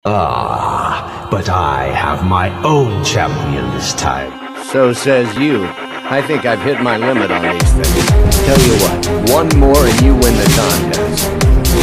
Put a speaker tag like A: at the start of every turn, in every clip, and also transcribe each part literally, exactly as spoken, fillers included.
A: Ah, but I have my own champion this time.
B: So says you. I think I've hit my limit on these things. Tell you what, one more and you win the contest.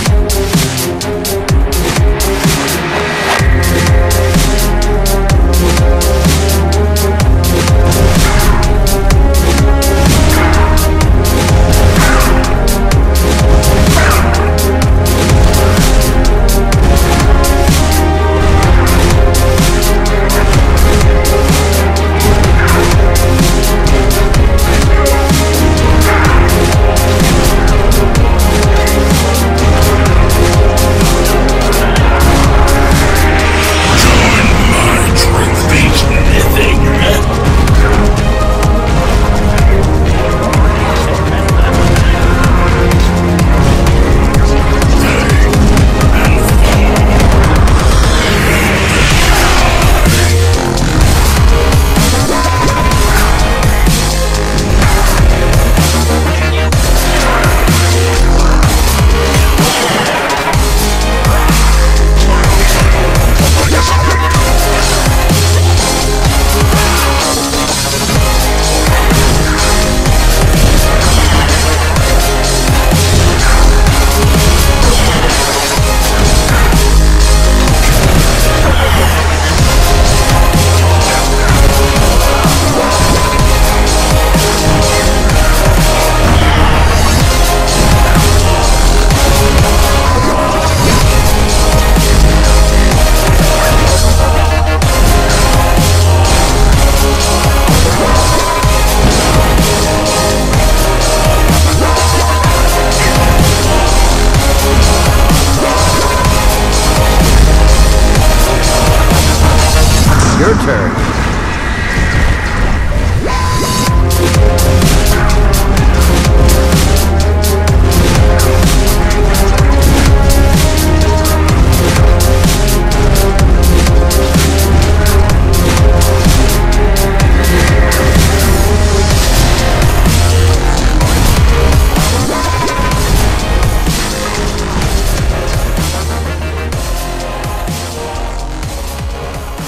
B: Your turn.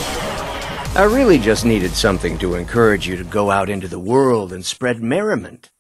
B: I really just needed something to encourage you to go out into the world and spread merriment.